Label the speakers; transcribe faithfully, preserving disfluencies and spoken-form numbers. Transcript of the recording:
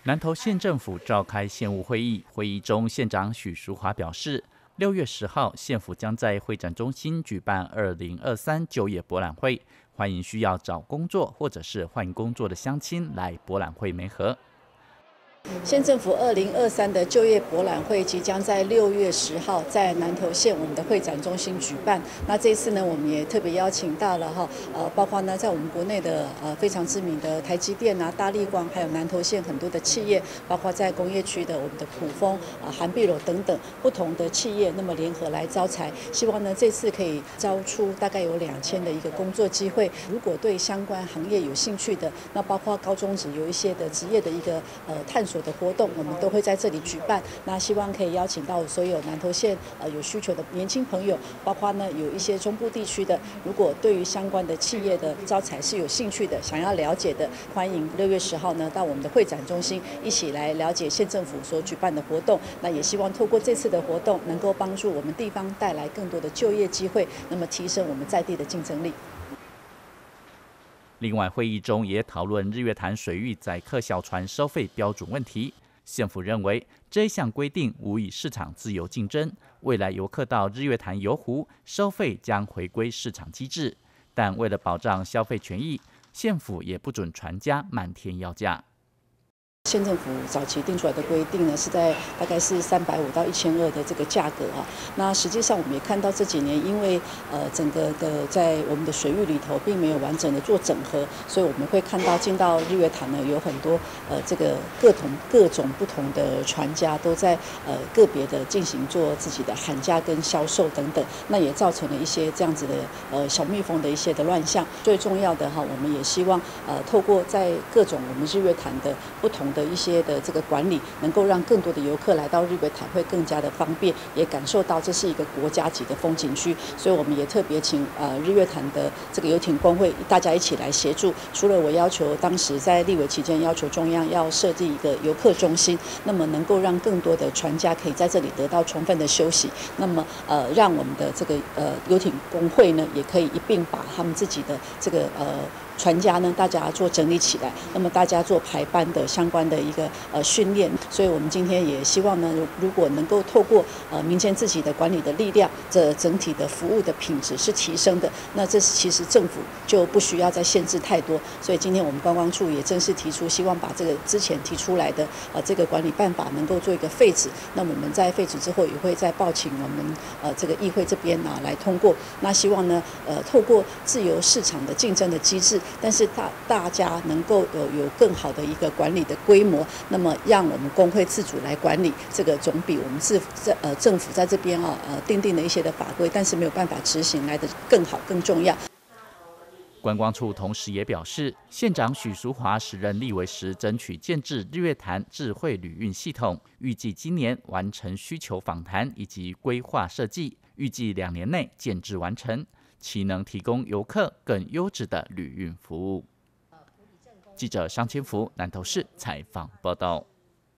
Speaker 1: 南投县政府召开县务会议，会议中县长许淑华表示，六月十号县府将在会展中心举办二零二三就业博览会，欢迎需要找工作或者是换工作的乡亲来博览会媒合。
Speaker 2: 县政府二零二三的就业博览会即将在六月十号在南投县我们的会展中心举办。那这一次呢，我们也特别邀请到了哈，呃，包括呢在我们国内的呃非常知名的台积电啊、大立光，还有南投县很多的企业，包括在工业区的我们的普丰啊、韩碧楼等等不同的企业，那么联合来招才，希望呢这次可以招出大概有两千的一个工作机会。如果对相关行业有兴趣的，那包括高中职有一些的职业的一个呃探索的活动，我们都会在这里举办。那希望可以邀请到所有南投县呃有需求的年轻朋友，包括呢有一些中部地区的，如果对于相关的企业的招才是有兴趣的，想要了解的，欢迎六月十号呢到我们的会展中心一起来了解县政府所举办的活动。那也希望透过这次的活动，能够帮助我们地方带来更多的就业机会，那么提升我们在地的竞争力。
Speaker 1: 另外，会议中也讨论日月潭水域载客小船收费标准问题。县府认为这一项规定无以市场自由竞争，未来游客到日月潭游湖收费将回归市场机制，但为了保障消费权益，县府也不准船家漫天要价。
Speaker 2: 县政府早期定出来的规定呢，是在大概是三百五到一千二的这个价格啊。那实际上我们也看到这几年，因为呃整个的在我们的水域里头并没有完整的做整合，所以我们会看到进到日月潭呢，有很多呃这个各种各种不同的船家都在呃个别的进行做自己的喊价跟销售等等，那也造成了一些这样子的呃小蜜蜂的一些的乱象。最重要的哈，我们也希望呃透过在各种我们日月潭的不同的一些的这个管理，能够让更多的游客来到日月潭会更加的方便，也感受到这是一个国家级的风景区。所以我们也特别请呃日月潭的这个游艇工会大家一起来协助。除了我要求当时在立委期间要求中央要设计一个游客中心，那么能够让更多的船家可以在这里得到充分的休息。那么呃让我们的这个呃游艇工会呢，也可以一并把他们自己的这个呃。船家呢，大家做整理起来，那么大家做排班的相关的一个呃训练，所以我们今天也希望呢，如果能够透过呃民间自己的管理的力量，这整体的服务的品质是提升的，那这其实政府就不需要再限制太多。所以今天我们观光处也正式提出，希望把这个之前提出来的呃这个管理办法能够做一个废止。那我们在废止之后，也会再报请我们呃这个议会这边啊来通过。那希望呢，呃透过自由市场的竞争的机制。但是大大家能够有有更好的一个管理的规模，那么让我们工会自主来管理，这个总比我们自这呃政府在这边啊呃定定的一些的法规，但是没有办法执行来的更好更重要。
Speaker 1: 观光处同时也表示，县长许淑华时任立委时，争取建制日月潭智慧旅运系统，预计今年完成需求访谈以及规划设计，预计两年内建制完成。其能提供游客更优质的旅运服务。记者商千福南投市采访报道。